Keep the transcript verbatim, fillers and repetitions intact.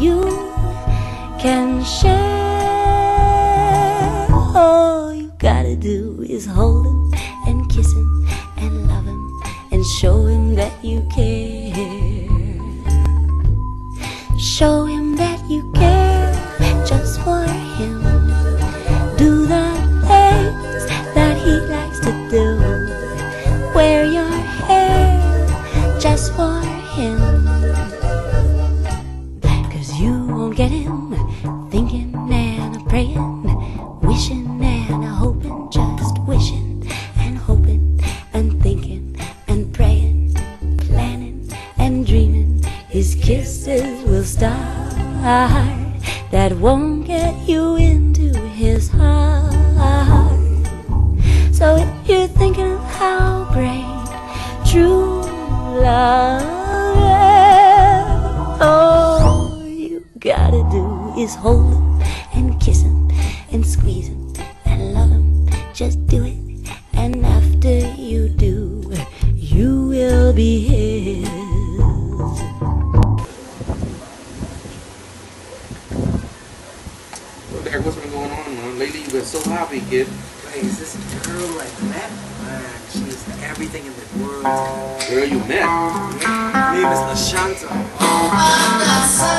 you can share. All you gotta do is hold him and kiss him and love him and show him that you care. Show him that you care just for him. Do the things that he likes to do. Wear your hair just for him. 'Cause you won't get him thinking and a praying, wishing and a hoping, just wishing and hoping and thinking and praying, planning and dreaming. His kisses will start that won't get you into his heart. So if you're thinking of how great true love is, all you gotta do is hold him and kiss him and squeeze him and love him. Just do it, and after you do, you will be his. Derek, what's been going on, man? Lately you've been so happy, kid. Hey, is this girl I met? Man, she's everything in the world. Girl you met? Yeah, her name is LaShanta.